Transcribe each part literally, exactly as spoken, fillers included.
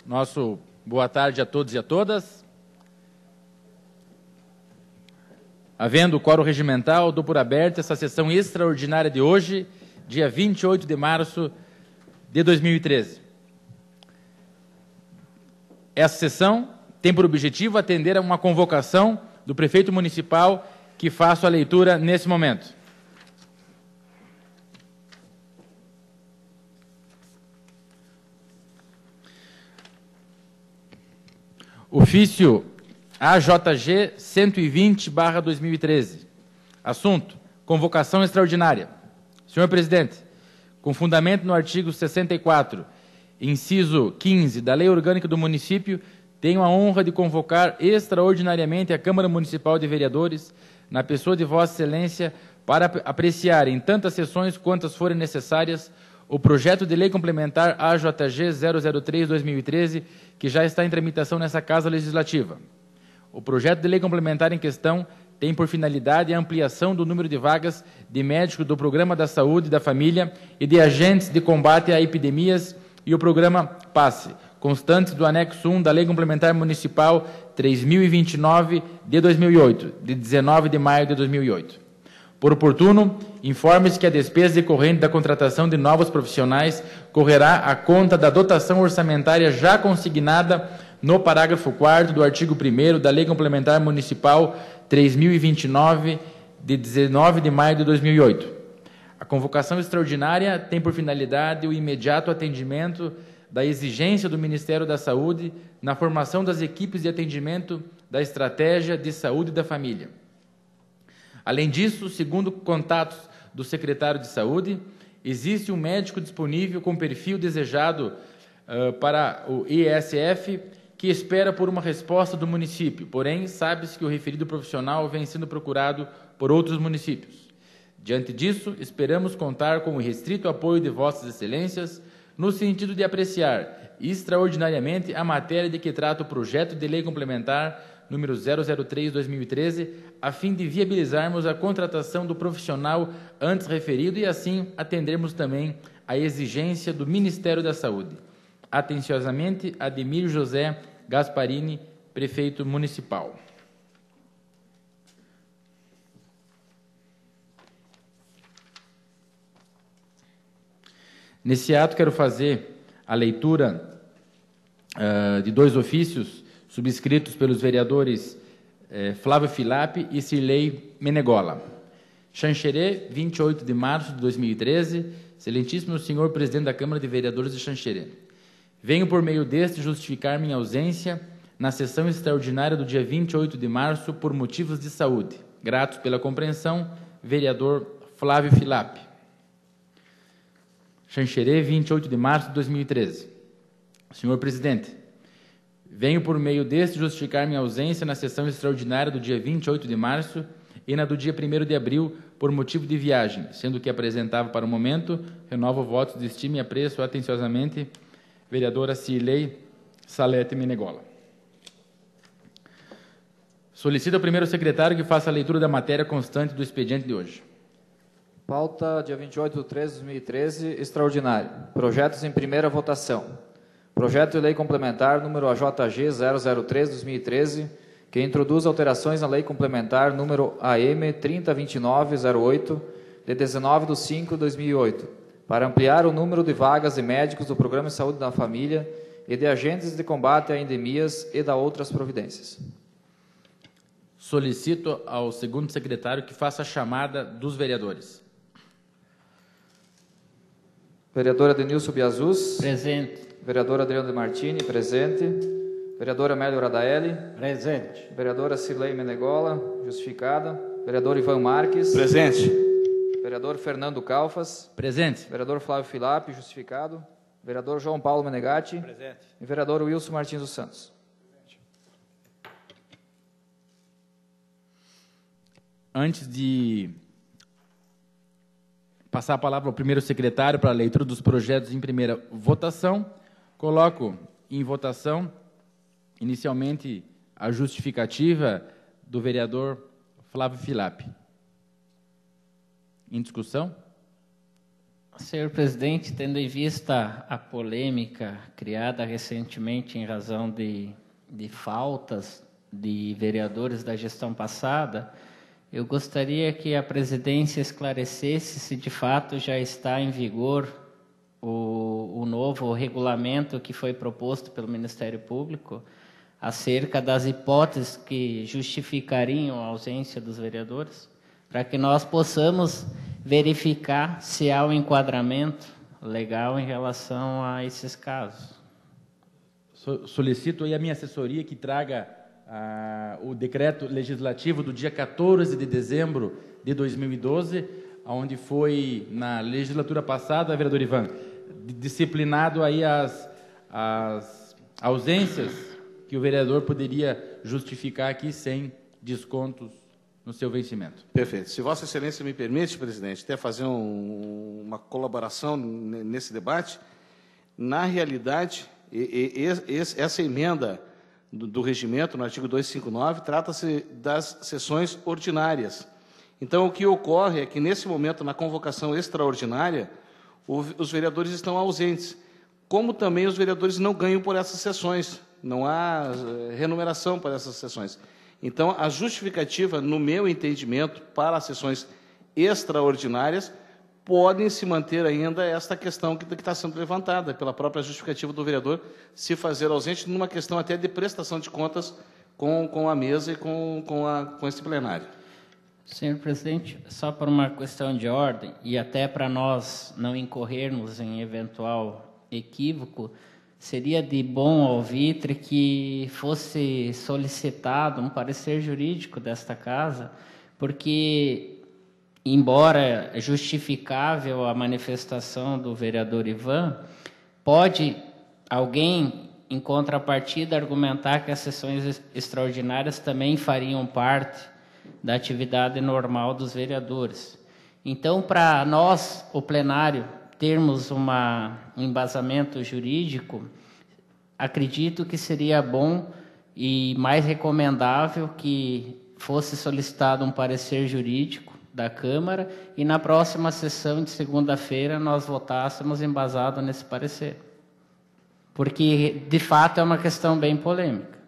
Nosso boa tarde a todos e a todas. Havendo o quórum regimental, dou por aberta essa sessão extraordinária de hoje, dia vinte e oito de março de dois mil e treze. Essa sessão tem por objetivo atender a uma convocação do prefeito municipal que faço a leitura nesse momento. Ofício A J G cento e vinte barra dois mil e treze. Assunto: convocação extraordinária. Senhor presidente, com fundamento no artigo sessenta e quatro, inciso quinze da Lei Orgânica do Município, tenho a honra de convocar extraordinariamente a Câmara Municipal de Vereadores, na pessoa de Vossa Excelência, para apreciar em tantas sessões quantas forem necessárias o projeto de lei complementar A J G zero zero três barra dois mil e treze, que já está em tramitação nessa Casa Legislativa. O projeto de lei complementar em questão tem por finalidade a ampliação do número de vagas de médicos do Programa da Saúde da Família e de agentes de combate a epidemias e o Programa PASSE, constantes do anexo um da Lei Complementar Municipal três mil e vinte e nove de dois mil e oito, de dezenove de maio de dois mil e oito. Por oportuno, informe-se que a despesa decorrente da contratação de novos profissionais correrá à conta da dotação orçamentária já consignada no parágrafo quarto do artigo primeiro da Lei Complementar Municipal três mil e vinte e nove, de dezenove de maio de dois mil e oito. A convocação extraordinária tem por finalidade o imediato atendimento da exigência do Ministério da Saúde na formação das equipes de atendimento da Estratégia de Saúde da Família. Além disso, segundo contatos do secretário de Saúde, existe um médico disponível com perfil desejado uh, para o I S F que espera por uma resposta do município, porém, sabe-se que o referido profissional vem sendo procurado por outros municípios. Diante disso, esperamos contar com o restrito apoio de Vossas Excelências no sentido de apreciar extraordinariamente a matéria de que trata o projeto de lei complementar número zero zero três barra dois mil e treze, a fim de viabilizarmos a contratação do profissional antes referido e, assim, atendermos também à exigência do Ministério da Saúde. Atenciosamente, Ademir José Gasparini, prefeito municipal. Nesse ato, quero fazer a leitura uh, de dois ofícios subscritos pelos vereadores eh, Flávio Filappi e Cirlei Menegola. Xanxerê, vinte e oito de março de dois mil e treze. Excelentíssimo senhor presidente da Câmara de Vereadores de Xanxerê. Venho por meio deste justificar minha ausência na sessão extraordinária do dia vinte e oito de março por motivos de saúde. Gratos pela compreensão, vereador Flávio Filappi. Xanxerê, vinte e oito de março de dois mil e treze. Senhor presidente, venho por meio deste justificar minha ausência na sessão extraordinária do dia vinte e oito de março e na do dia primeiro de abril por motivo de viagem, sendo que apresentava para o momento, renovo votos de estima e apreço atenciosamente, vereadora Cirlei Salete Menegola. Solicito ao primeiro secretário que faça a leitura da matéria constante do expediente de hoje. Pauta, dia vinte e oito de treze de dois mil e treze, extraordinário. Projetos em primeira votação. Projeto de Lei Complementar número A J G zero zero três barra dois mil e treze, que introduz alterações na Lei Complementar número A M trinta vinte e nove zero oito, de dezenove de cinco de dois mil e oito, para ampliar o número de vagas de médicos do Programa de Saúde da Família e de agentes de combate a endemias e da outras providências. Solicito ao segundo secretário que faça a chamada dos vereadores. Vereadora Denilson Biazus. Presente. Vereador Adriano de Martini, presente. Vereadora Amélio Radaeli. Presente. Vereadora Cirlei Menegola, justificada. Vereador Ivan Marques. Presente. Vereador Fernando Calfas. Presente. Vereador Flávio Filappi, justificado. Vereador João Paulo Menegatti. Presente. E vereador Wilson Martins dos Santos. Antes de passar a palavra ao primeiro secretário para a leitura dos projetos em primeira votação, coloco em votação, inicialmente, a justificativa do vereador Flávio Filappi. Em discussão? Senhor presidente, tendo em vista a polêmica criada recentemente em razão de, de faltas de vereadores da gestão passada, eu gostaria que a presidência esclarecesse se de fato já está em vigor o, o novo regulamento que foi proposto pelo Ministério Público acerca das hipóteses que justificariam a ausência dos vereadores, para que nós possamos verificar se há um enquadramento legal em relação a esses casos. Solicito aí a minha assessoria que traga ah, o decreto legislativo do dia quatorze de dezembro de dois mil e doze, onde foi, na legislatura passada, vereador Ivan, disciplinado aí as, as ausências que o vereador poderia justificar aqui sem descontos no seu vencimento. Perfeito. Se Vossa Excelência me permite, presidente, até fazer um, uma colaboração nesse debate, na realidade, e, e, e, essa emenda do, do regimento, no artigo duzentos e cinquenta e nove, trata-se das sessões ordinárias. Então, o que ocorre é que, nesse momento, na convocação extraordinária, o, os vereadores estão ausentes, como também os vereadores não ganham por essas sessões, não há remuneração para essas sessões. Então, a justificativa, no meu entendimento, para as sessões extraordinárias, podem se manter ainda esta questão que está sendo levantada pela própria justificativa do vereador se fazer ausente numa questão até de prestação de contas com, com a mesa e com, com, a, com esse plenário. Senhor presidente, só por uma questão de ordem e até para nós não incorrermos em eventual equívoco, seria de bom alvitre que fosse solicitado um parecer jurídico desta casa, porque, embora justificável a manifestação do vereador Ivan, pode alguém, em contrapartida, argumentar que as sessões extraordinárias também fariam parte da atividade normal dos vereadores. Então, para nós, o plenário, termos uma, um embasamento jurídico, acredito que seria bom e mais recomendável que fosse solicitado um parecer jurídico da Câmara e na próxima sessão de segunda-feira nós votássemos embasado nesse parecer. Porque, de fato, é uma questão bem polêmica.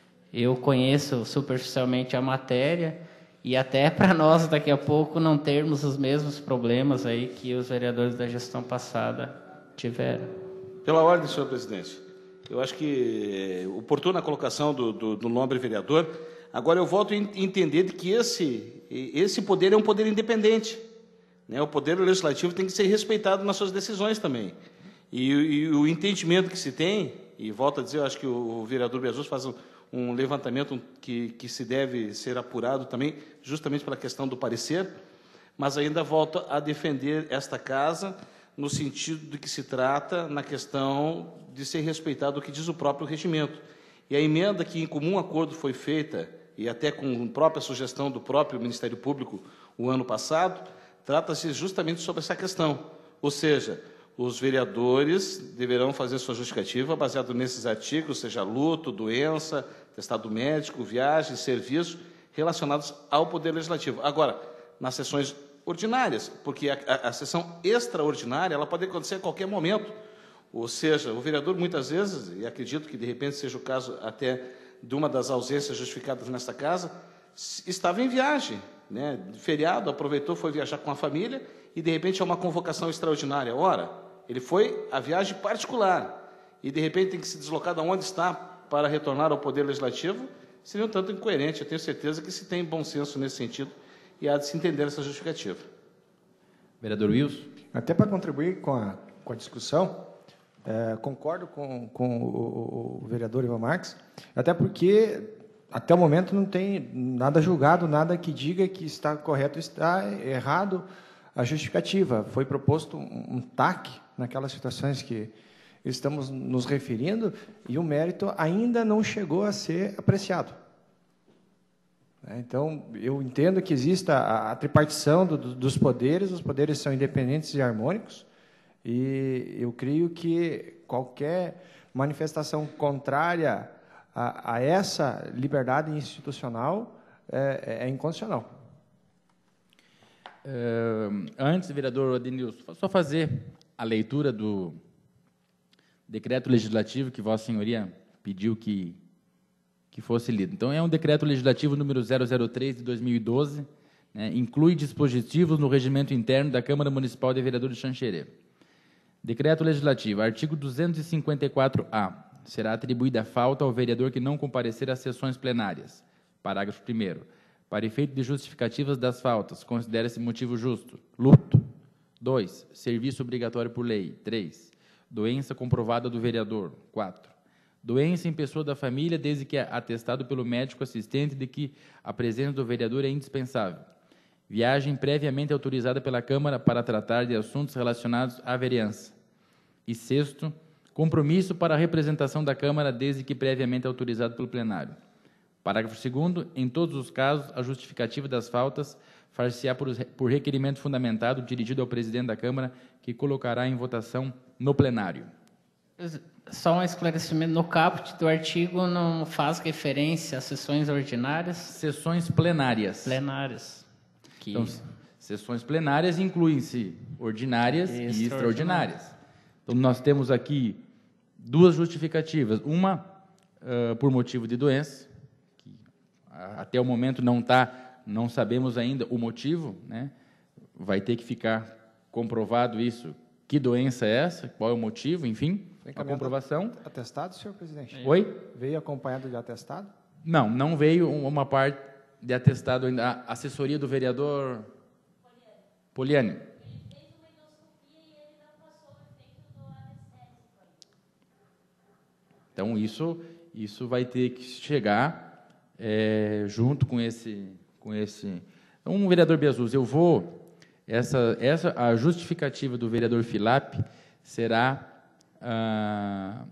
Eu conheço superficialmente a matéria e até para nós, daqui a pouco, não termos os mesmos problemas aí que os vereadores da gestão passada tiveram. Pela ordem, senhor presidente. Eu acho que é oportuna a colocação do, do, do nobre vereador. Agora, eu volto a entender que esse, esse poder é um poder independente, né? O poder legislativo tem que ser respeitado nas suas decisões também. E, e o entendimento que se tem, e volto a dizer, eu acho que o vereador Beazus faz um, um levantamento que, que se deve ser apurado também, justamente pela questão do parecer, mas ainda volto a defender esta casa no sentido de que se trata na questão de ser respeitado o que diz o próprio regimento. E a emenda que em comum acordo foi feita, e até com a própria sugestão do próprio Ministério Público o ano passado, trata-se justamente sobre essa questão. Ou seja, os vereadores deverão fazer sua justificativa baseado nesses artigos, seja luto, doença, atestado médico, viagem, serviço, relacionados ao Poder Legislativo. Agora, nas sessões ordinárias, porque a, a, a sessão extraordinária ela pode acontecer a qualquer momento. Ou seja, o vereador, muitas vezes, e acredito que de repente seja o caso até de uma das ausências justificadas nesta casa, estava em viagem, né? Feriado, aproveitou, foi viajar com a família e de repente é uma convocação extraordinária. Ora, ele foi a viagem particular e de repente tem que se deslocar de onde está para retornar ao Poder Legislativo, seria um tanto incoerente. Eu tenho certeza que se tem bom senso nesse sentido e há de se entender essa justificativa. Vereador Wilson. Até para contribuir com a, com a discussão, é, concordo com, com o, o vereador Ivan Marques, até porque até o momento não tem nada julgado, nada que diga que está correto ou está errado a justificativa. Foi proposto um, um T A C naquelas situações que estamos nos referindo e o mérito ainda não chegou a ser apreciado. Então, eu entendo que exista a, a tripartição do, do, dos poderes, os poderes são independentes e harmônicos, e eu creio que qualquer manifestação contrária a, a essa liberdade institucional é, é inconstitucional. Uh, antes, vereador Adenilson, só fazer a leitura do decreto legislativo que Vossa Senhoria pediu que, que fosse lido. Então, é um decreto legislativo número zero zero três de dois mil e doze, né, inclui dispositivos no regimento interno da Câmara Municipal de Vereadores de Xanxerê. Decreto legislativo, artigo duzentos e cinquenta e quatro A. Será atribuída a falta ao vereador que não comparecer às sessões plenárias. Parágrafo primeiro. Para efeito de justificativas das faltas, considera-se motivo justo. Luto. dois. Serviço obrigatório por lei. três. Doença comprovada do vereador. quatro. Doença em pessoa da família, desde que é atestado pelo médico assistente de que a presença do vereador é indispensável. Viagem previamente autorizada pela Câmara para tratar de assuntos relacionados à vereança. E sexto, compromisso para a representação da Câmara, desde que previamente autorizado pelo plenário. Parágrafo segundo. Em todos os casos, a justificativa das faltas far-se-á por, por requerimento fundamentado dirigido ao presidente da Câmara, que colocará em votação no plenário. Só um esclarecimento. No caput do artigo não faz referência às sessões ordinárias? Sessões plenárias. Plenárias. Que... Então, sessões plenárias incluem-se ordinárias e, e extraordinárias. Então, nós temos aqui duas justificativas. Uma, uh, por motivo de doença, que uh, até o momento não está, não sabemos ainda o motivo, né? Vai ter que ficar comprovado isso. Que doença é essa? Qual é o motivo? Enfim, a comprovação. Atestado, senhor presidente? Oi? Veio acompanhado de atestado? Não, não veio uma parte de atestado ainda. A assessoria do vereador Poliani. Ele fez uma endoscopia e ele não passou o efeito do anestésico. Então, isso, isso vai ter que chegar é, junto com esse, com esse... Então, vereador Biazuz, eu vou... Essa, essa, a justificativa do vereador Filap será... Ah,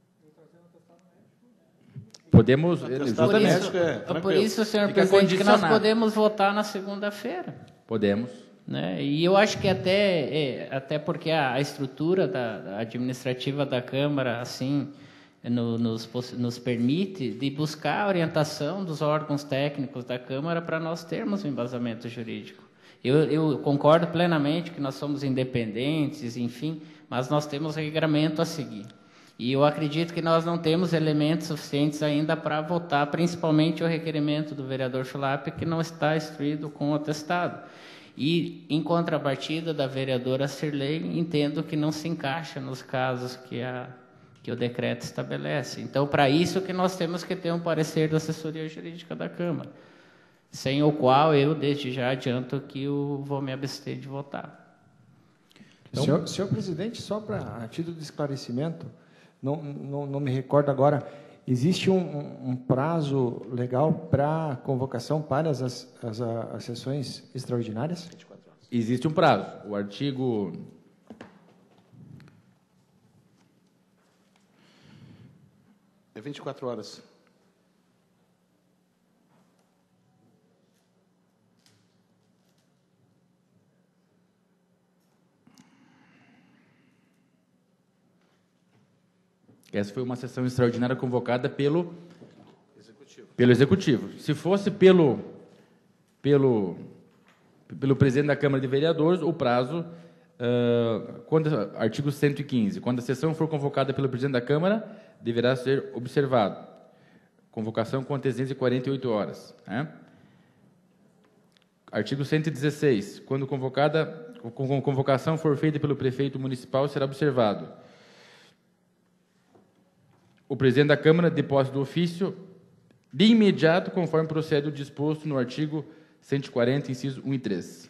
podemos... Justamente, por isso, é, por isso senhor Fica presidente, que nós podemos votar na segunda-feira. Podemos. Né? E eu acho que até, é, até porque a, a estrutura da, da administrativa da Câmara, assim... No, nos, nos permite de buscar a orientação dos órgãos técnicos da Câmara para nós termos um embasamento jurídico. Eu, eu concordo plenamente que nós somos independentes, enfim, mas nós temos regramento a seguir. E eu acredito que nós não temos elementos suficientes ainda para votar, principalmente o requerimento do vereador Filap, que não está instruído com o atestado. E, em contrapartida da vereadora Cirlei, entendo que não se encaixa nos casos que a... que o decreto estabelece. Então, para isso que nós temos que ter um parecer da assessoria jurídica da Câmara, sem o qual eu, desde já, adianto que eu vou me abster de votar. Então, senhor, senhor presidente, só para a título de esclarecimento, não, não, não me recordo agora, existe um, um prazo legal para a convocação para as, as, as sessões extraordinárias? Existe um prazo. O artigo... É vinte e quatro horas. Essa foi uma sessão extraordinária convocada pelo Executivo. Pelo Executivo. Se fosse pelo, pelo, pelo presidente da Câmara de Vereadores, o prazo, uh, quando, artigo cento e quinze, quando a sessão for convocada pelo presidente da Câmara, deverá ser observado. Convocação com antecedência de quarenta e oito horas. Né? Artigo cento e dezesseis. Quando convocada, convocação for feita pelo prefeito municipal, será observado. O presidente da Câmara, de posse do ofício, de imediato, conforme procede o disposto no artigo cento e quarenta, inciso um e três.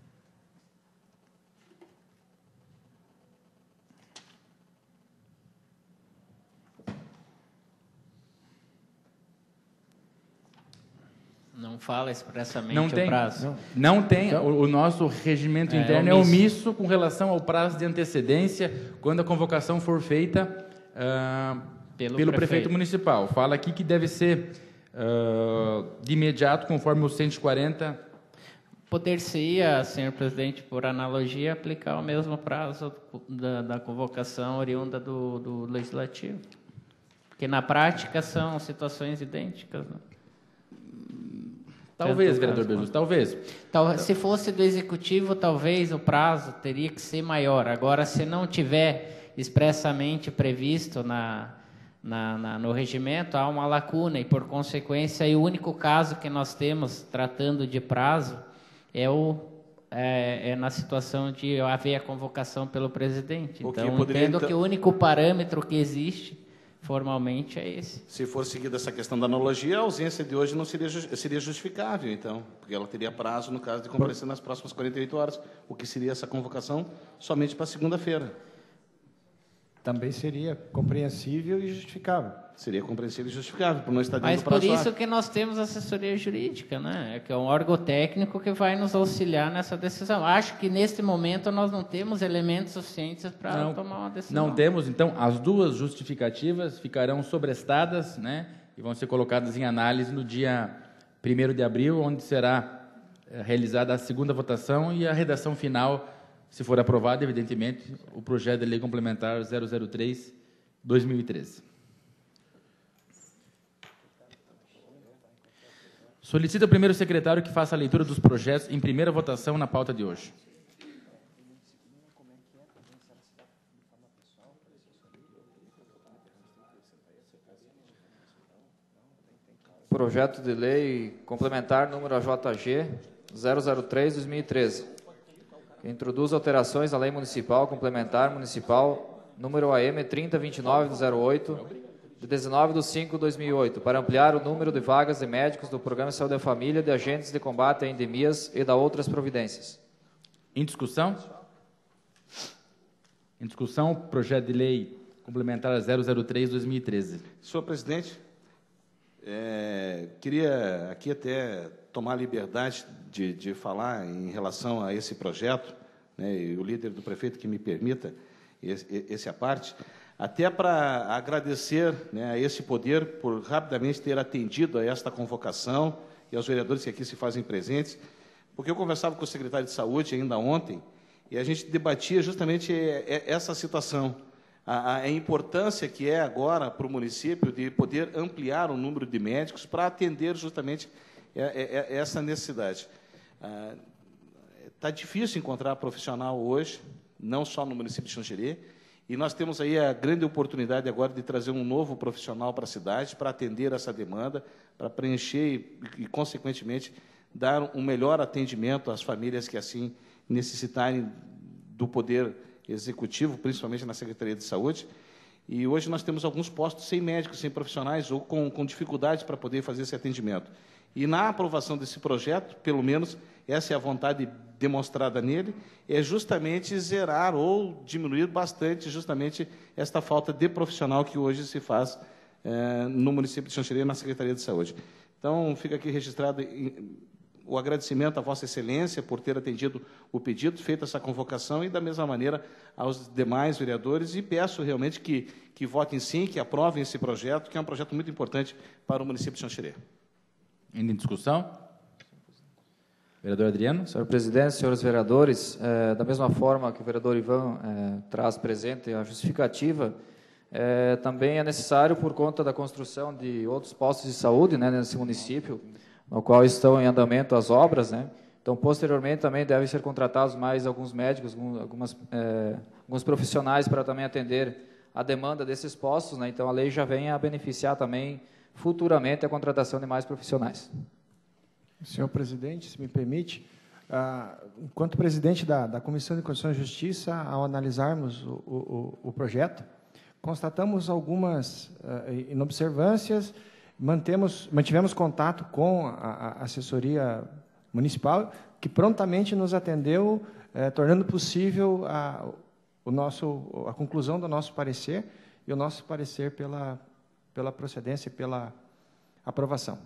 Não fala expressamente não tem, o prazo. Não, não tem. Então, o, o nosso regimento é, interno é omisso. é omisso com relação ao prazo de antecedência quando a convocação for feita uh, pelo, pelo prefeito. prefeito municipal. Fala aqui que deve ser uh, de imediato, conforme o cento e quarenta. Poder-se-ia, senhor presidente, por analogia, aplicar o mesmo prazo da, da convocação oriunda do, do Legislativo. Porque, na prática, são situações idênticas, né? Talvez, Tanto vereador prazo Bejusto, talvez. Tal, se fosse do executivo, talvez o prazo teria que ser maior. Agora, se não tiver expressamente previsto na, na, na, no regimento, há uma lacuna e, por consequência, o único caso que nós temos tratando de prazo é, o, é, é na situação de haver a convocação pelo presidente. O que Então, poderia, entendo então- que o único parâmetro que existe formalmente é esse. Se for seguida essa questão da analogia, a ausência de hoje não seria, ju- seria justificável, então, porque ela teria prazo no caso de comparecer nas próximas quarenta e oito horas, o que seria essa convocação somente para segunda-feira. Também seria compreensível e justificável. Seria compreensível e justificável, por não estar dentro Mas do por prazo isso hábil. que nós temos assessoria jurídica, né? Que é um órgão técnico que vai nos auxiliar nessa decisão. Acho que neste momento nós não temos elementos suficientes para Não, tomar uma decisão. não temos, então, as duas justificativas ficarão sobrestadas, né, e vão ser colocadas em análise no dia primeiro de abril, onde será eh, realizada a segunda votação e a redação final, se for aprovado, evidentemente, o projeto de lei complementar zero zero três barra dois mil e treze. Solicito ao primeiro secretário que faça a leitura dos projetos em primeira votação na pauta de hoje. Projeto de lei complementar número A J G zero zero três barra dois mil e treze, que introduz alterações à Lei Municipal Complementar Municipal número A M trinta vinte e nove do zero oito, de dezenove de cinco de dois mil e oito, para ampliar o número de vagas de médicos do Programa de Saúde da Família, de agentes de combate a endemias e da outras providências. Em discussão? Em discussão, projeto de lei complementar zero zero três barra dois mil e treze. Senhor presidente, é, queria aqui até tomar a liberdade de, de falar em relação a esse projeto, né, e o líder do prefeito que me permita esse, esse à parte, até para agradecer, né, a esse poder por rapidamente ter atendido a esta convocação e aos vereadores que aqui se fazem presentes, porque eu conversava com o secretário de Saúde ainda ontem e a gente debatia justamente essa situação, a, a importância que é agora para o município de poder ampliar o número de médicos para atender justamente essa necessidade. Está difícil encontrar profissional hoje, não só no município de Xanxerê, e nós temos aí a grande oportunidade agora de trazer um novo profissional para a cidade, para atender essa demanda, para preencher e, e, consequentemente, dar um melhor atendimento às famílias que assim necessitarem do poder executivo, principalmente na Secretaria de Saúde. E hoje nós temos alguns postos sem médicos, sem profissionais, ou com, com dificuldades para poder fazer esse atendimento. E na aprovação desse projeto, pelo menos essa é a vontade demonstrada nele, é justamente zerar ou diminuir bastante justamente esta falta de profissional que hoje se faz eh, no município de Xanxerê, na Secretaria de Saúde. Então, fica aqui registrado em, o agradecimento à Vossa Excelência por ter atendido o pedido, feito essa convocação, e, da mesma maneira, aos demais vereadores, e peço realmente que, que votem sim, que aprovem esse projeto, que é um projeto muito importante para o município de Xanxerê. Em discussão? Vereador Adriano. Senhor presidente, senhores vereadores, eh, da mesma forma que o vereador Ivan eh, traz presente a justificativa, eh, também é necessário, por conta da construção de outros postos de saúde, né, nesse município, no qual estão em andamento as obras, né? Então, posteriormente, também devem ser contratados mais alguns médicos, algumas, eh, alguns profissionais para também atender a demanda desses postos, né? Então, a lei já vem a beneficiar também, futuramente, a contratação de mais profissionais. Senhor presidente, se me permite, ah, enquanto presidente da, da Comissão de Constituição e Justiça, ao analisarmos o, o, o projeto, constatamos algumas ah, inobservâncias, mantemos, mantivemos contato com a, a assessoria municipal, que prontamente nos atendeu, eh, tornando possível a, o nosso, a conclusão do nosso parecer e o nosso parecer pela, pela procedência e pela aprovação.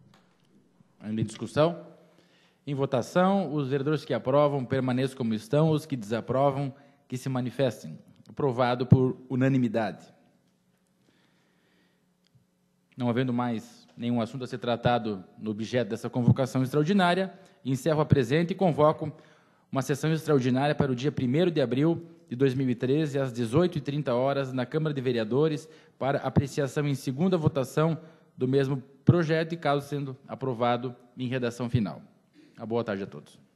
Em discussão? Em votação, os vereadores que aprovam permaneçam como estão, os que desaprovam que se manifestem. Aprovado por unanimidade. Não havendo mais nenhum assunto a ser tratado no objeto dessa convocação extraordinária, encerro a presente e convoco uma sessão extraordinária para o dia primeiro de abril de dois mil e treze, às dezoito e trinta horas, na Câmara de Vereadores, para apreciação em segunda votação do mesmo projeto e, caso sendo aprovado, em redação final. Uma boa tarde a todos.